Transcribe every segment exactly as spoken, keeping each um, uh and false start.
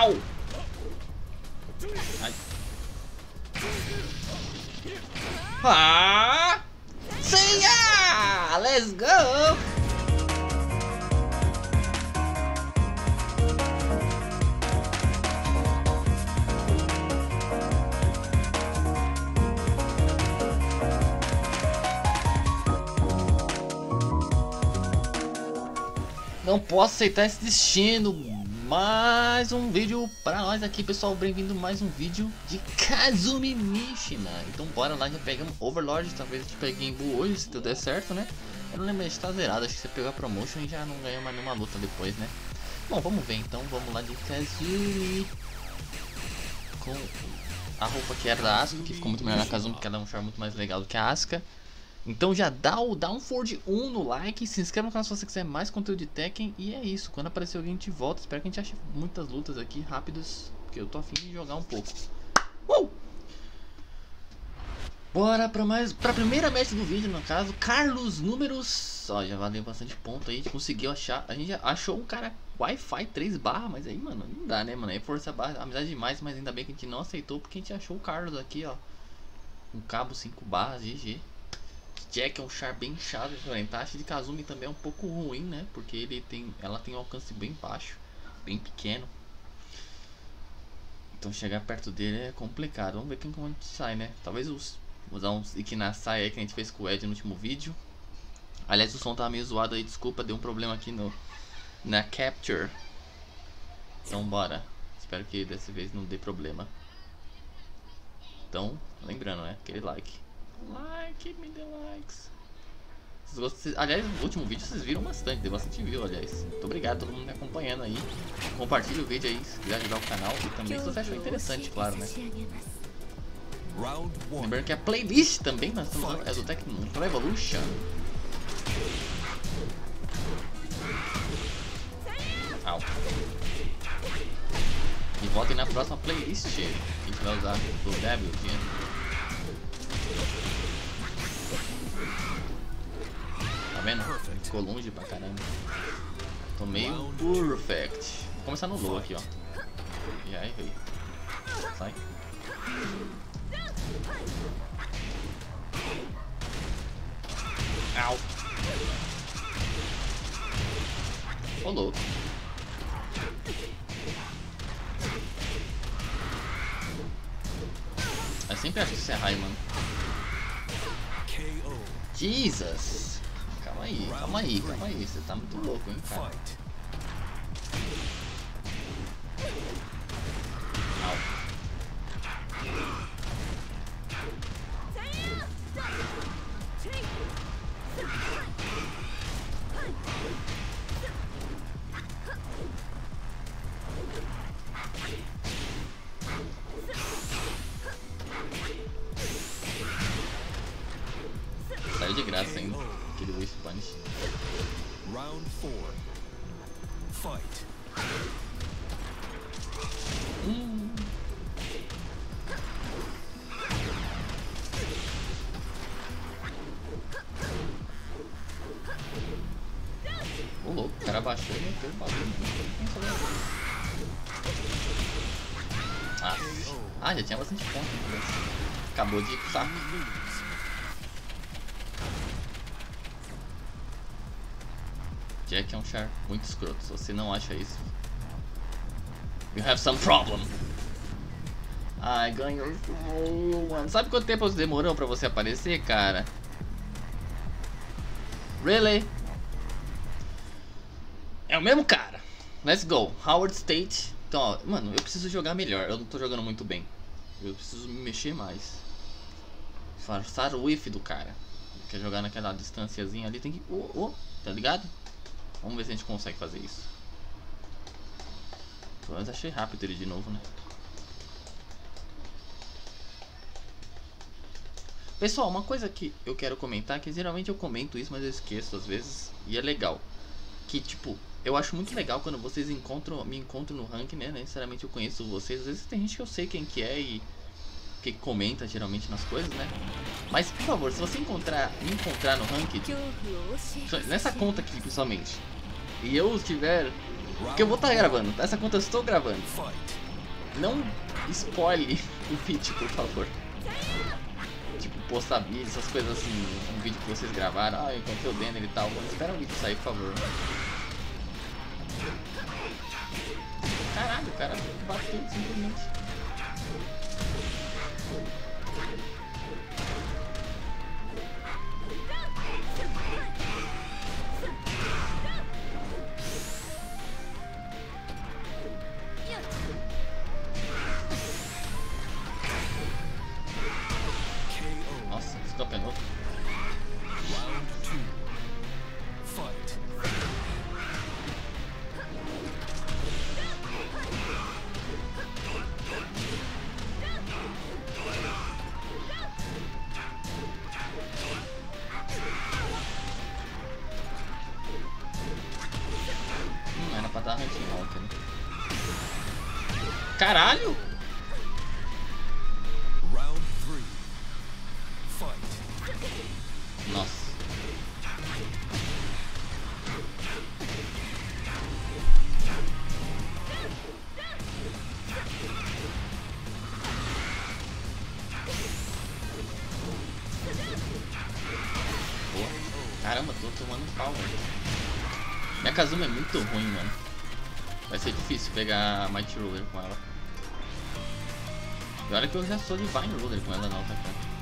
Au! Ai. Ah! See ya! Let's go! Não posso aceitar esse destino. Mais um vídeo pra nós aqui, pessoal. Bem-vindo a mais um vídeo de Kazumi Mishima. Então bora lá, já pegamos Overlord. Talvez a gente pegue em Bull hoje, se tudo der certo, né? Eu não lembro, a gente tá zerado. Acho que você pegou a promotion e já não ganha mais nenhuma luta depois, né? Bom, vamos ver então. Vamos lá de Kazumi. Com a roupa que era da Asuka, que ficou muito melhor na Kazumi, porque ela é um char muito mais legal do que a Asuka. Então já dá o Downford um no like, se inscreva no canal se você quiser mais conteúdo de Tekken. E é isso, quando aparecer alguém a gente volta. Espero que a gente ache muitas lutas aqui rápidas, porque eu tô afim de jogar um pouco. uh! Bora pra mais, pra primeira match do vídeo, no caso, Carlos Números. Ó, já valeu bastante ponto aí, a gente conseguiu achar. A gente já achou um cara Wi-Fi três barra, mas aí, mano, não dá, né, mano? É força barra, amizade demais, mas ainda bem que a gente não aceitou, porque a gente achou o Carlos aqui, ó. Um cabo cinco barras, G G. Jack é um char bem chato, a taxa de Kazumi também é um pouco ruim, né? Porque ele tem, ela tem um alcance bem baixo, bem pequeno. Então chegar perto dele é complicado. Vamos ver quem como a gente sai, né? Talvez os, usar uns Ikinasai aí que a gente fez com o Ed no último vídeo. Aliás, o som tava meio zoado aí, desculpa, deu um problema aqui no na Capture. Então bora. Espero que dessa vez não dê problema. Então, lembrando, né? Aquele like. Like, me dê likes. Vocês gostam, aliás, no último vídeo vocês viram bastante, deu bastante view, aliás. Muito obrigado a todo mundo me acompanhando aí. Compartilha o vídeo aí se quiser ajudar o canal. E também se você achou interessante, claro, né? Lembrando que a playlist também nós estamos usando é do Tekken Revolution. Au. E voltem na próxima playlist que a gente vai usar do Devil, tá vendo? Ficou longe pra caramba. Tô meio perfect. Vou começar no low aqui, ó. E aí, veio. Sai. Au. Ô, louco. Eu sempre acho que isso é high, mano. Jesus! Calma aí, calma aí, calma aí. Você tá muito louco, hein, cara. Au. Saiu de graça ainda, aquele Wish Punish. Round four. Fight. Hum. Ô louco, o cara baixou e meteu o bagulho. Ah. ah, já tinha bastante ponto. Acabou de ir pro saco. Jack é um char muito escroto. Se você não acha isso, you have some problem. Ai, ganhou. Mano, sabe quanto tempo demorou pra você aparecer, cara? Really? É o mesmo cara. Let's go. Howard State. Então, ó, mano, eu preciso jogar melhor. Eu não tô jogando muito bem. Eu preciso me mexer mais. Forçar o whiff do cara. Quer jogar naquela distanciazinha ali, tem que... Oh, oh, tá ligado? Vamos ver se a gente consegue fazer isso. Pelo menos achei rápido ele de novo, né? Pessoal, uma coisa que eu quero comentar, que geralmente eu comento isso, mas eu esqueço às vezes, e é legal. Que tipo, eu acho muito legal quando vocês encontram, me encontram no ranking, né? Necessariamente eu conheço vocês, às vezes tem gente que eu sei quem que é e que comenta geralmente nas coisas, né? Mas por favor, se você encontrar, me encontrar no ranking, nessa conta aqui principalmente, e eu estiver Porque eu vou estar gravando. Essa conta eu estou gravando. Fight. Não spoile o vídeo, por favor. Tipo, postar vídeo, essas coisas assim. Um vídeo que vocês gravaram. Ah, eu encontrei o Denner e tal. Espera o vídeo sair, por favor. Caralho, o cara bateu simplesmente. Nossa, stop and outro. Round two. Fight. Hum, era pra dar ranking alta, né? Caralho! Round three. Fight. Nossa. Boa. Caramba, tô tomando pau, velho. Minha Kazuma é muito ruim, mano. Vai ser difícil pegar a Mighty Ruler com ela. E olha que eu já sou de Vine Ruler com ela não, tá cara.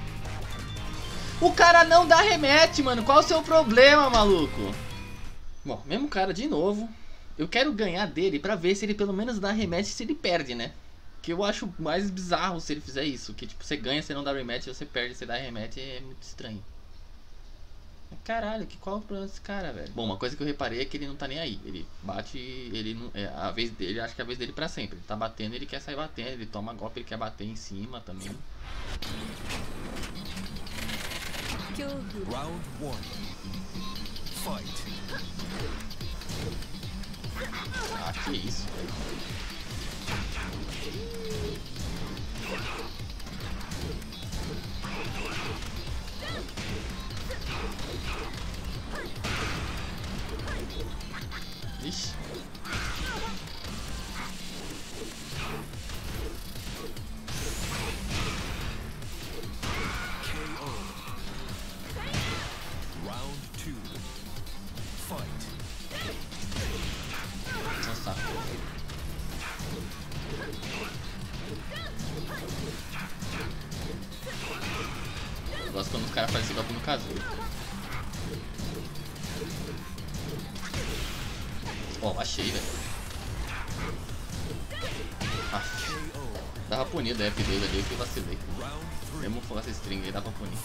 O cara não dá remete, mano. Qual o seu problema, maluco? Bom, mesmo cara de novo. Eu quero ganhar dele pra ver se ele pelo menos dá rematch, se ele perde, né? Que eu acho mais bizarro se ele fizer isso. Que tipo, você ganha, você não dá rematch, você perde, você dá rematch, é muito estranho. Caralho, que qual é o problema desse cara, velho? Bom, uma coisa que eu reparei é que ele não tá nem aí. Ele bate, ele não, é a vez dele, acho que é a vez dele pra sempre. Ele tá batendo, ele quer sair batendo, ele toma golpe, ele quer bater em cima também. Round one. Fight. Ah, que isso, velho. Ixi. K O. Round two. Fight. Nossa. Eu gosto quando os caras fazem esse golpe no Kazuya. Ó, oh, achei, velho. Ah, dava pra punir da F dois ali, que eu vacilei. Mesmo com essa string aí, dá pra punir.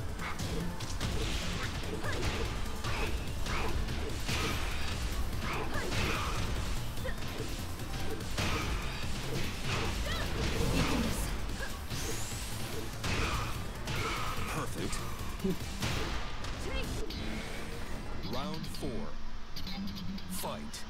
Perfect. Round four. Fight.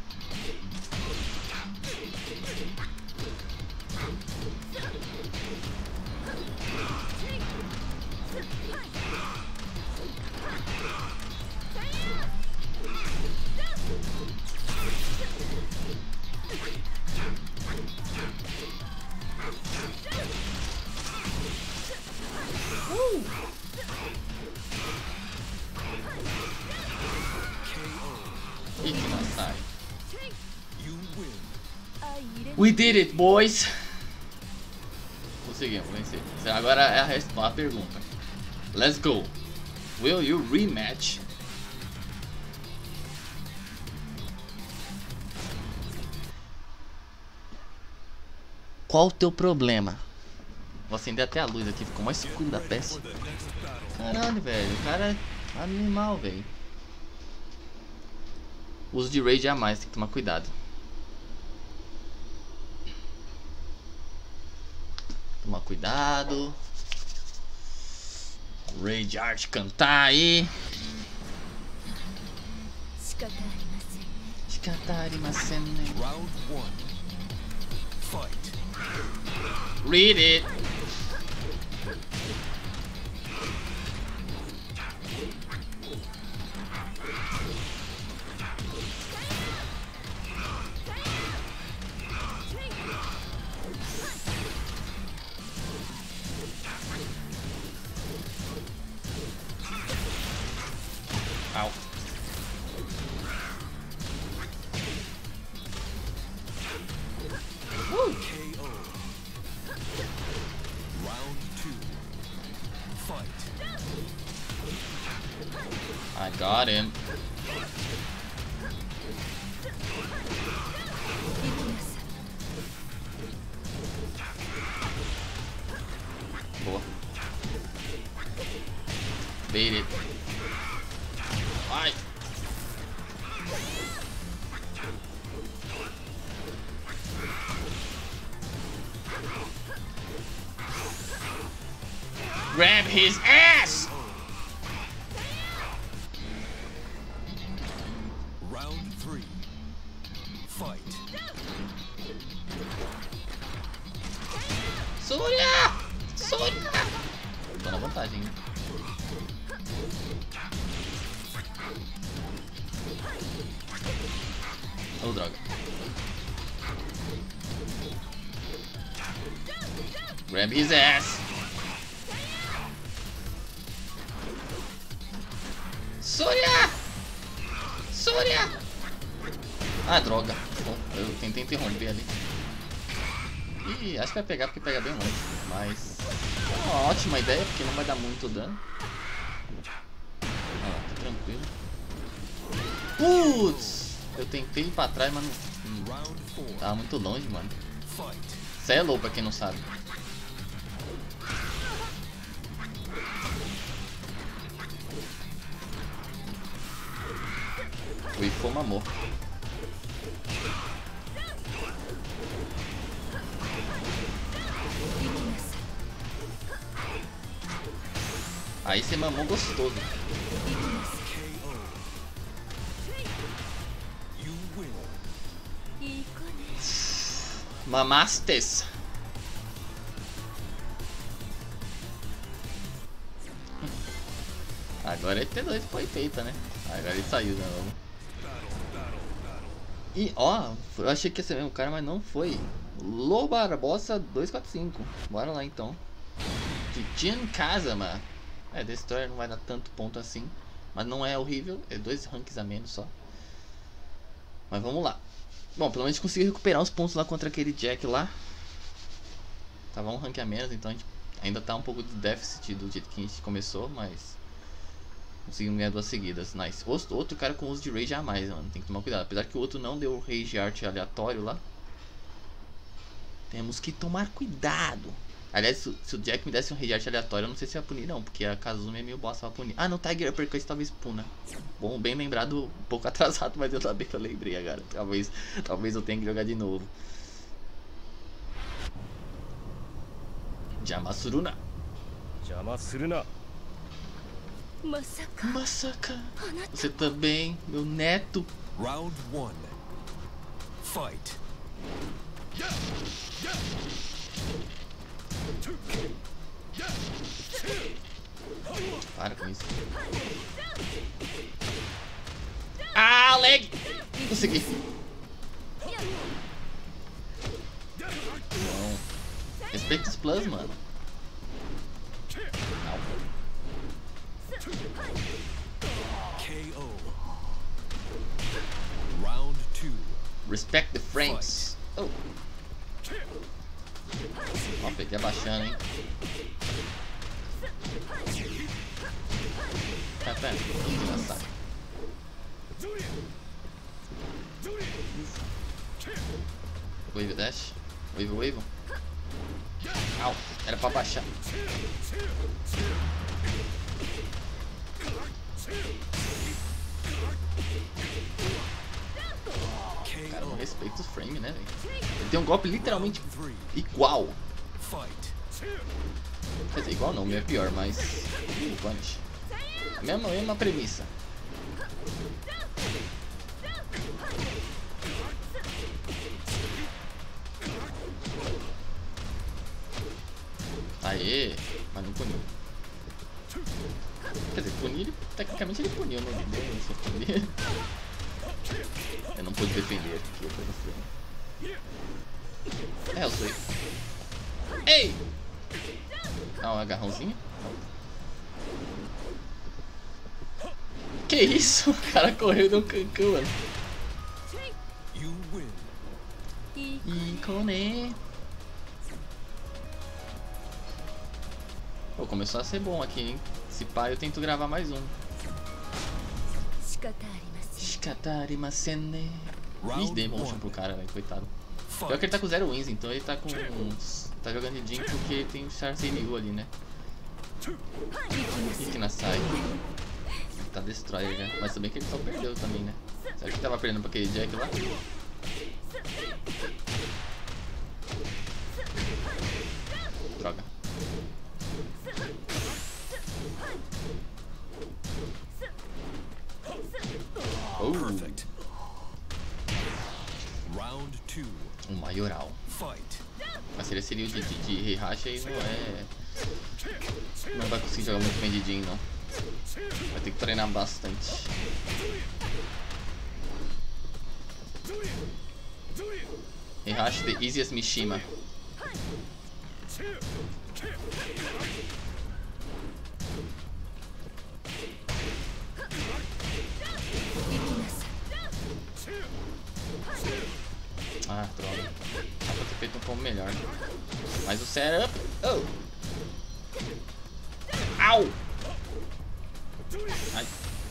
Ih, que não sai. You win. We did it, boys! Conseguimos vencer. Agora é a, resp- a pergunta. Let's go. Will you rematch? Qual o teu problema? Vou acender até a luz aqui, ficou mais escuro da peça. Caralho, velho. O cara é animal, velho. Uso de rage a mais, tem que tomar cuidado. Tomar cuidado. Rage Art cantar aí. Shikatarimasen. Round one. Fight. Read it. Got him. Boa. Bait it. Ai. Grab his ass! Round three. Fight. Surya! Surya! Tô na vantagem, hein? Oh, droga. Grab his ass! Surya! Surya! Ah, droga. Bom, eu tentei interromper ali. Ih, acho que vai pegar porque pega bem longe. Mas é uma ótima ideia porque não vai dar muito dano. Ah, tá tranquilo. Putz! Eu tentei ir pra trás, mas não. Hum, tava muito longe, mano. Cê é louco pra quem não sabe. O Ifo mamou. Aí você mamou gostoso. Mamastes. Agora é T dois foi feita, né? Agora ele saiu, né? Vamos. E ó, eu achei que ia ser mesmo cara, mas não foi. Lô Barbosa dois quatro cinco. Bora lá então. Titian Kazama. É, Destroyer não vai dar tanto ponto assim. Mas não é horrível. É dois ranks a menos só. Mas vamos lá. Bom, pelo menos conseguiu recuperar os pontos lá contra aquele Jack lá. Tava um rank a menos, então a gente ainda tá um pouco de déficit do jeito que a gente começou, mas conseguimos ganhar duas seguidas. Nice. Outro, outro cara com uso de Rage a mais, mano. Tem que tomar cuidado. Apesar que o outro não deu Rage Art aleatório lá. Temos que tomar cuidado. Aliás, se, se o Jack me desse um Rage Art aleatório, eu não sei se ia punir não, porque a Kazumi é meio bosta pra punir. Ah, no Tiger Uppercut talvez puna. Bom, bem lembrado, um pouco atrasado, mas eu também eu lembrei agora. Talvez, talvez eu tenha que jogar de novo. Jamasuruna. Jamasuruna. Masaka. Masaka. Você também, meu neto. Round one. Fight. Para com isso. Ah, leg! Consegui. Não. Respeita os plus, mano. Não. K O. Round two. Respect the frames. Oh. Ó, peguei abaixando, hein. Tá, tá. Engraçado. Wave dash. Wave, wave. Au, era pra baixar. Cara, não respeita os frames, né, velho? Ele tem um golpe literalmente igual. Quer dizer, igual não, o meu é pior, mas uh, punish. A mesma, mesma premissa. Aê, mas não puniu. Quer dizer, punir, ele, tecnicamente ele puniu, né? Eu não sou punir. Eu não pude defender aqui, eu tô mostrando. É, eu sei. Ei! Ah, um agarrãozinho? Que isso? O cara correu e deu um cancão, mano. Icone. Pô, começou a ser bom aqui, hein? Se pá, eu tento gravar mais um. Shikatarimasene. Ih, dei motion pro cara, velho, coitado. Pior que ele tá com zero wins, então ele tá com uns... Tá jogando de Jin porque tem o Char C N U ali, né? Ikinasai. Tá destroyer já. Mas também que ele só perdeu também, né? Será que tava perdendo pra aquele Jack lá? Droga. Oh. Perfect. Round two. Um maioral. Fight. Mas se ele seria o de, de, de Heihachi aí não é... Não vai conseguir jogar muito bem de Jin, não. Vai ter que treinar bastante. Heihachi the easiest Mishima. Ah, droga. Dá pra ter feito um pouco melhor. Mas o setup... Oh! Au! Ai.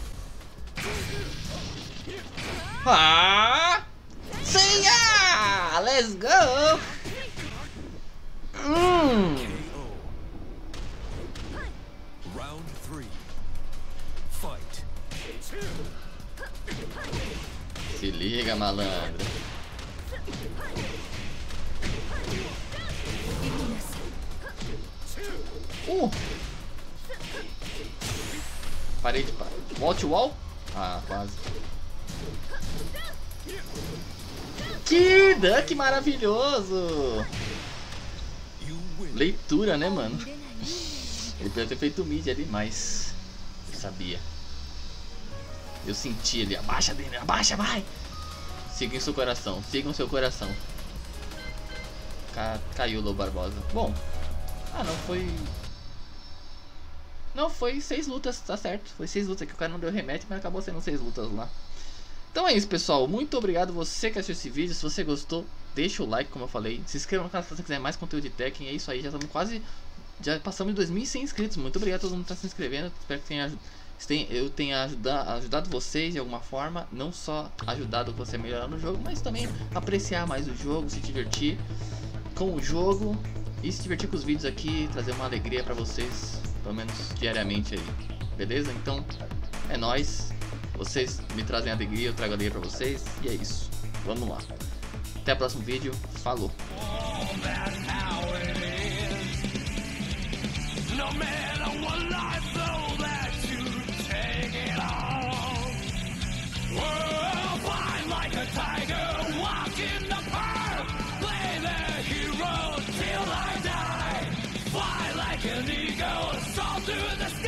Ah! Seiya! Let's go! Hum. K O. Round three. Fight. Se liga, malandro. Uh! Parei de parar. Watch wall? Ah, quase. Que duck maravilhoso! Leitura, né, mano? Ele poderia ter feito mid ali, mas eu sabia. Eu senti ele. Abaixa dele, abaixa, vai! Siga em seu coração, siga o seu coração. Ca caiu o Lobo Barbosa. Bom, ah, não foi. Não, foi seis lutas, tá certo. Foi seis lutas que o cara não deu remete, mas acabou sendo seis lutas lá. Então é isso, pessoal. Muito obrigado você que assistiu esse vídeo. Se você gostou, deixa o like, como eu falei. Se inscreva no canal se você quiser mais conteúdo de Tekken. É isso aí, já estamos quase... Já passamos de dois mil e cem inscritos. Muito obrigado a todo mundo que está se inscrevendo. Espero que tenha, eu tenha ajudado, ajudado vocês de alguma forma. Não só ajudado você a melhorar no jogo, mas também apreciar mais o jogo, se divertir com o jogo. E se divertir com os vídeos aqui, trazer uma alegria pra vocês, pelo menos diariamente aí. Beleza? Então, é nóis. Vocês me trazem alegria, eu trago alegria pra vocês. E é isso. Vamos lá. Até o próximo vídeo. Falou. Till I die, fly like an eagle, soar through the sky.